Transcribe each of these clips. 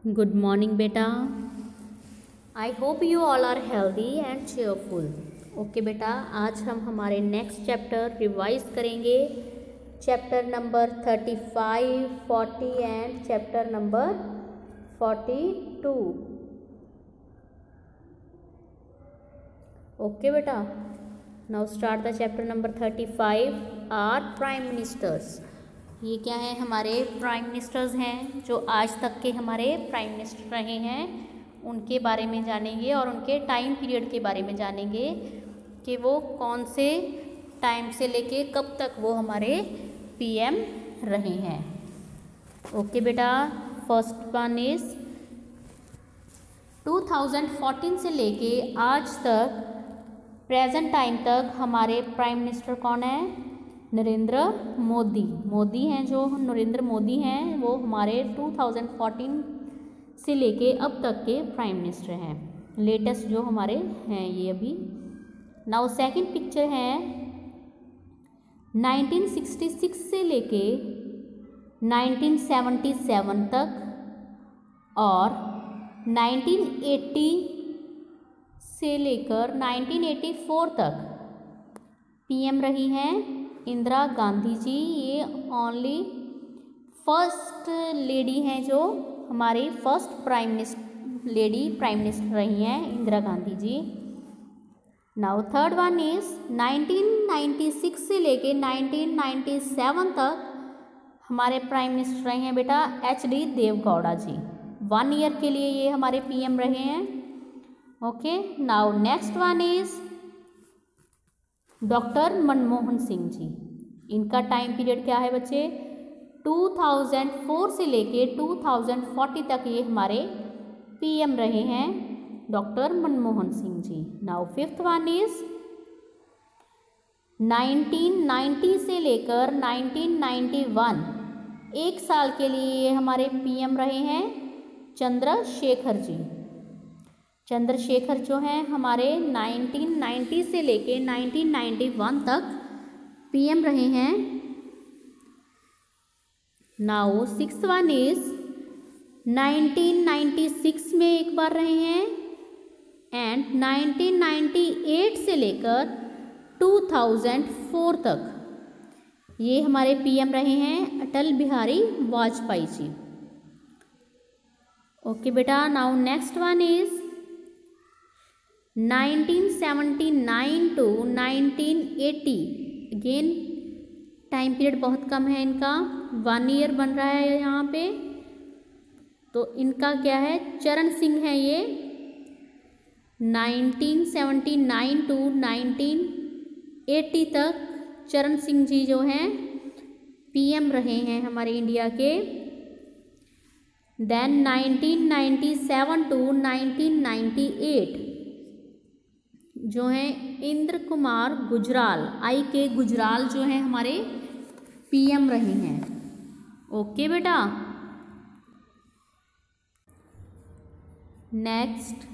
Good morning बेटा. I hope you all are healthy and cheerful. Okay बेटा, आज हम हमारे नेक्स्ट चैप्टर रिवाइज करेंगे. Chapter number 35, 40 and chapter number 42. Okay बेटा, now start the chapter number 35. Are prime ministers. ये क्या है? हमारे प्राइम मिनिस्टर्स हैं जो आज तक के हमारे प्राइम मिनिस्टर रहे हैं, उनके बारे में जानेंगे और उनके टाइम पीरियड के बारे में जानेंगे कि वो कौन से टाइम से लेके कब तक वो हमारे पीएम रहे हैं. ओके बेटा, फर्स्ट वन इज 2014 से लेके आज तक प्रेजेंट टाइम तक हमारे प्राइम मिनिस्टर कौन है? नरेंद्र मोदी. मोदी हैं जो नरेंद्र मोदी हैं, वो हमारे 2014 से लेके अब तक के प्राइम मिनिस्टर हैं, लेटेस्ट जो हमारे हैं ये अभी. नाउ सेकंड पिक्चर है 1966 से लेके 1977 तक और 1980 से लेकर 1984 तक पीएम रही हैं इंदिरा गांधी जी. ये ओनली फर्स्ट लेडी हैं जो हमारी फर्स्ट प्राइम मिनिस्टर रही हैं, Indira Gandhi ji. Now third one is 1996 से लेके 1997 तक हमारे प्राइम मिनिस्टर रहे हैं बेटा HD देवगौड़ा जी. 1 ईयर के लिए ये हमारे पीएम रहे हैं. Okay, now next one is doctor Manmohan Singh ji. इनका टाइम पीरियड क्या है बच्चे? 2004 से लेके 2040 तक ये हमारे पीएम रहे हैं, doctor Manmohan Singh ji. Now fifth one is 1990 से लेकर 1991 1 साल के लिए ये हमारे पीएम रहे हैं चंद्रशेखर जी. चंद्रशेखर जो हैं हमारे 1990 से लेके 1991 तक पीएम रहे हैं. नाउ सिक्स्थ वन इज 1996 में एक बार रहे हैं एंड 1998 से लेकर 2004 तक ये हमारे पीएम रहे हैं अटल बिहारी वाजपेयी जी. ओके बेटा, now next one is 1979 to 1980. Again time period बहुत कम है इनका, 1 ईयर बन रहा है यहाँ पे. तो इनका क्या है? चरण सिंह है ये. 1979 टू 1980 तक चरण सिंह जी जो हैं पीएम रहे हैं हमारे इंडिया के. देन 1997 टू 1998 जो हैं इंद्र कुमार गुजराल, IK गुजराल जो हैं हमारे पीएम रहे हैं. ओके बेटा, नेक्स्ट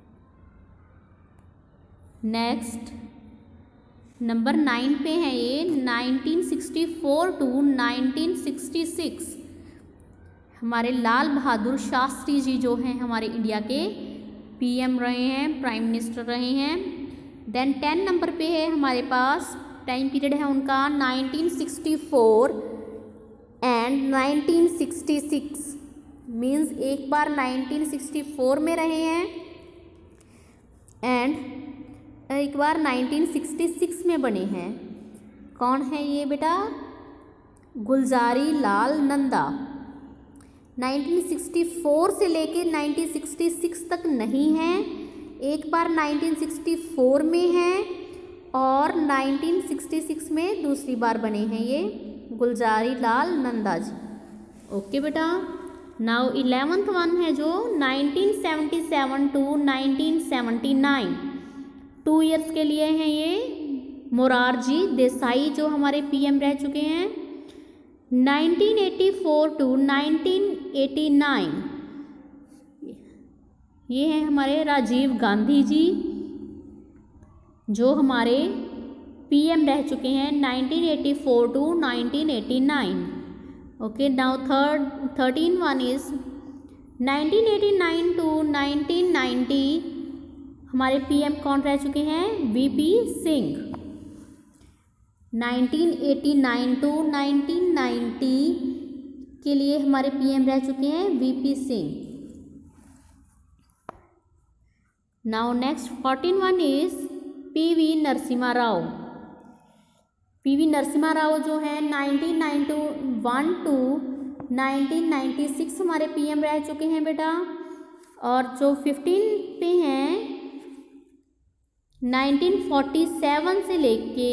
नंबर 9 पे है ये 1964 टू 1966 हमारे लाल बहादुर शास्त्री जी जो हैं हमारे इंडिया के पीएम रहे हैं, प्राइम मिनिस्टर रहे हैं. देन 10 नंबर पे है हमारे पास टाइम पीरियड है उनका 1964 एंड 1966. मीन्स एक बार 1964 में रहे हैं एंड एक बार 1966 में बने हैं. कौन है ये बेटा? गुलजारी लाल नंदा. 1964 से लेके 1966 तक नहीं है, एक बार 1964 में है और 1966 में दूसरी बार बने हैं ये गुलजारी लाल नंदा जी. ओके बेटा, नाउ 11th वन है जो 1977 टू 1979 2 ईयर्स के लिए हैं ये मोरारजी देसाई जो हमारे पीएम रह चुके हैं. 1984 टू 1989 ये हैं हमारे राजीव गांधी जी जो हमारे पीएम रह चुके हैं 1984 to 1989. Okay, now 13 one is 1989 to 1990 हमारे पीएम कौन रह चुके हैं? वीपी सिंह। 1989 टू 1990 के लिए हमारे पीएम रह चुके हैं VP Singh. Now next 14 one is PV Narasimha Rao. PV Narasimha Rao जो है 1991 टू 1996 हमारे पीएम रह चुके हैं बेटा। और जो 15 पे हैं 1947 से लेके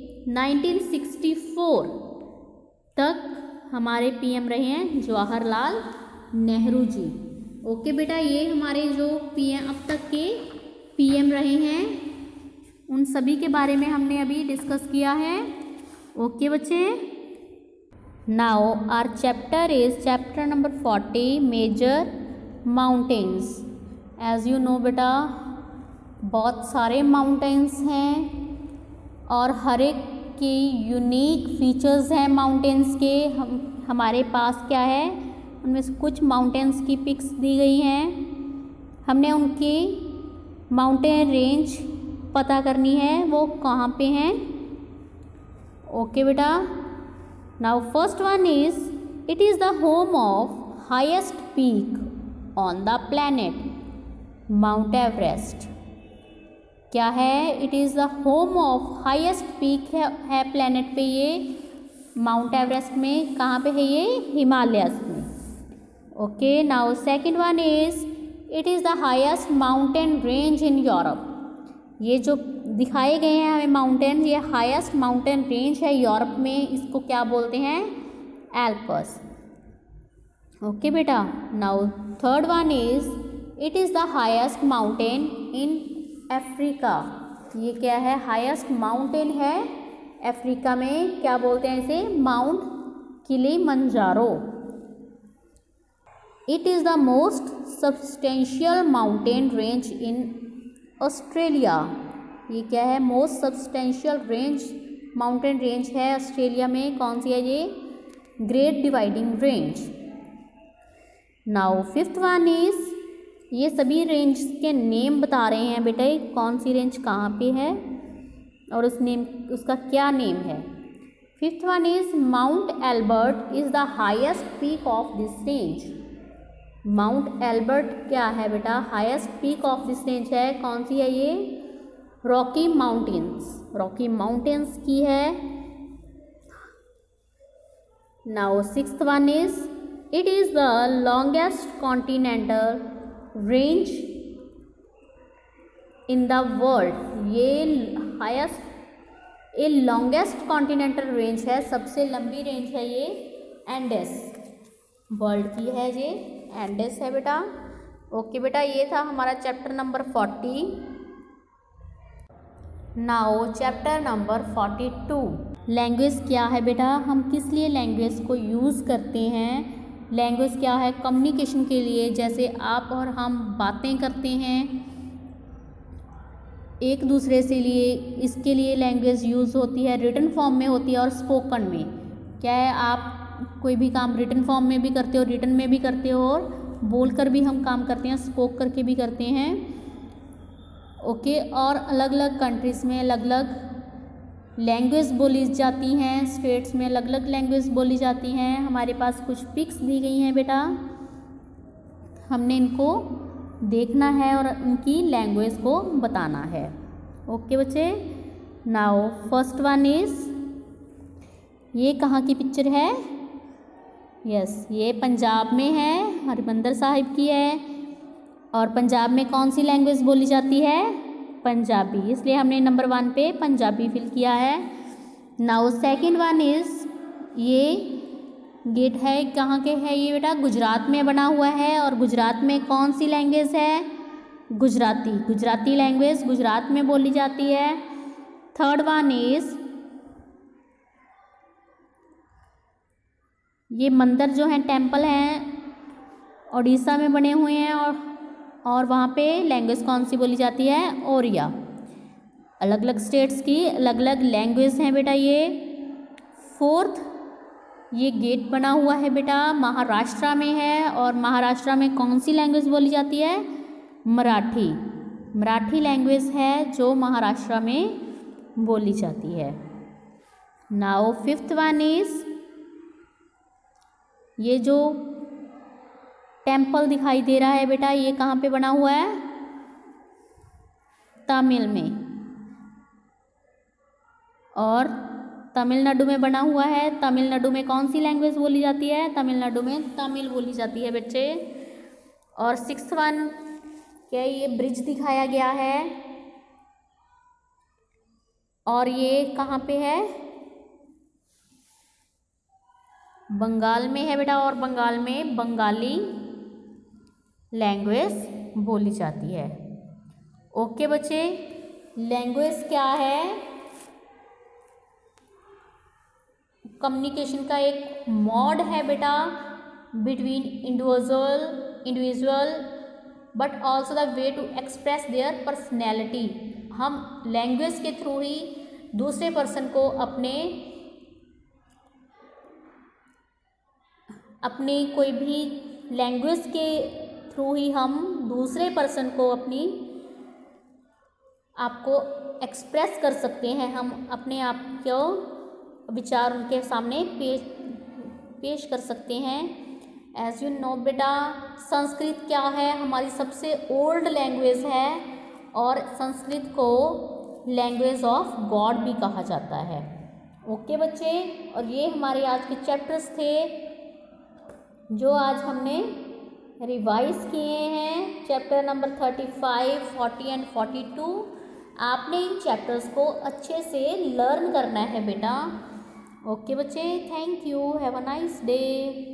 1964 तक हमारे पीएम रहे हैं जवाहरलाल नेहरू जी। ओके बेटा, ये हमारे जो पीएम अब तक के पीएम रहे हैं उन सभी के बारे में हमने अभी डिस्कस किया है। ओके बच्चे, now our chapter is chapter number 40 major mountains. As you know बेटा, बहुत सारे माउंटेन्स हैं और हर एक के यूनिक फीचर्स हैं माउंटेन्स के। हमारे पास क्या है, उनमें से कुछ माउंटेन्स की पिक्स दी गई हैं। हमने उनकी माउंटेन रेंज पता करनी है वो कहाँ पे हैं। ओके बेटा, now first one is it is the home of highest peak on the planet Mount Everest. क्या है? It is the home of highest peak है प्लैनेट पे ये माउंट एवरेस्ट में। कहाँ पे है ये? हिमालयस में। Okay, now second one is it is the highest mountain range in Europe. ये जो दिखाए गए हैं हमें माउंटेन, ये हाईएस्ट माउंटेन रेंज है यूरोप में। इसको क्या बोलते हैं? एल्पस। ओके बेटा, now third one is it is the highest mountain in Africa. ये क्या है? हाईएस्ट माउंटेन है अफ्रीका में। क्या बोलते हैं इसे? Mount Kilimanjaro. It is the most substantial mountain range in Australia. ये क्या है? Most substantial range mountain range है ऑस्ट्रेलिया में। कौन सी है ये? Great Dividing Range. Now fifth one is, ये सभी रेंज के नेम बता रहे हैं बेटा, कौन सी रेंज कहाँ पे है और उसका क्या नेम है। Fifth one is Mount Elbert is the highest peak of this range. Mount Elbert क्या है बेटा? Highest peak of this range है। कौन सी है ये? Rocky mountains. रॉकी माउंटेन्स की है। Now sixth one is it is the longest continental range in the world. ये हाईएस्ट, ये लॉन्गेस्ट कॉन्टिनेंटल रेंज है, सबसे लंबी रेंज है ये एंडेस वर्ल्ड की है। ये एंडेस है बेटा। ओके बेटा, ये था हमारा chapter number 40। Now chapter number 42। Language क्या है बेटा? हम किस लिए लैंग्वेज को यूज़ करते हैं? लैंग्वेज क्या है? कम्युनिकेशन के लिए। जैसे आप और हम बातें करते हैं एक दूसरे से लिए, इसके लिए लैंग्वेज यूज़ होती है। रिटन फॉर्म में होती है और स्पोकन में। क्या है? आप कोई भी काम रिटन फॉर्म में भी करते हो, रिटन में भी करते हो और बोल कर भी हम काम करते हैं, स्पोक करके भी करते हैं। ओके, और अलग अलग कंट्रीज़ में अलग अलग लैंग्वेज बोली जाती हैं, स्टेट्स में अलग अलग लैंग्वेज बोली जाती हैं। हमारे पास कुछ पिक्स दी गई हैं बेटा, हमने इनको देखना है और उनकी लैंग्वेज को बताना है। ओके बच्चे, नाउ फर्स्ट वन इज़, ये कहाँ की पिक्चर है? यस, ये पंजाब में है, हरिमंदर साहिब की है। और पंजाब में कौन सी लैंग्वेज बोली जाती है? पंजाबी, इसलिए हमने नंबर 1 पे पंजाबी फिल किया है। नाउ सेकंड वन इज़, ये गेट है, कहाँ के है ये बेटा? गुजरात में बना हुआ है। और गुजरात में कौन सी लैंग्वेज है? गुजराती। गुजराती लैंग्वेज गुजरात में बोली जाती है। थर्ड वन इज़, ये मंदिर जो हैं, टेम्पल हैं, उड़ीसा में बने हुए हैं और वहाँ पे लैंग्वेज कौन सी बोली जाती है? ओरिया। अलग अलग स्टेट्स की अलग अलग लैंग्वेज हैं बेटा ये। फोर्थ ये गेट बना हुआ है बेटा, महाराष्ट्र में है। और महाराष्ट्र में कौन सी लैंग्वेज बोली जाती है? मराठी। मराठी लैंग्वेज है जो महाराष्ट्र में बोली जाती है। नाउ फिफ्थ वन इज, ये जो टेम्पल दिखाई दे रहा है बेटा, ये कहाँ पे बना हुआ है? तमिल में। और तमिलनाडु में बना हुआ है। तमिलनाडु में कौन सी लैंग्वेज बोली जाती है? तमिलनाडु में तमिल बोली जाती है बच्चे। और सिक्स्थ वन, क्या ये ब्रिज दिखाया गया है, और ये कहाँ पे है? बंगाल में है बेटा। और बंगाल में बंगाली लैंग्वेज बोली जाती है। ओके बच्चे, लैंग्वेज क्या है? कम्युनिकेशन का एक मोड है बेटा, between individual but also the way to express their personality. हम लैंग्वेज के थ्रू ही दूसरे पर्सन को अपनी कोई भी लैंग्वेज के थ्रू ही हम दूसरे पर्सन को आपको एक्सप्रेस कर सकते हैं। हम अपने आप को विचार उनके सामने पेश कर सकते हैं। एज यू नो बेटा, संस्कृत क्या है? हमारी सबसे ओल्ड लैंग्वेज है, और संस्कृत को लैंग्वेज ऑफ गॉड भी कहा जाता है। ओके बच्चे, और ये हमारे आज के चैप्टर्स थे जो आज हमने रिवाइज किए हैं। Chapter number 35, 40 and 42। आपने इन चैप्टर्स को अच्छे से लर्न करना है बेटा। ओके बच्चे, thank you, have a nice day.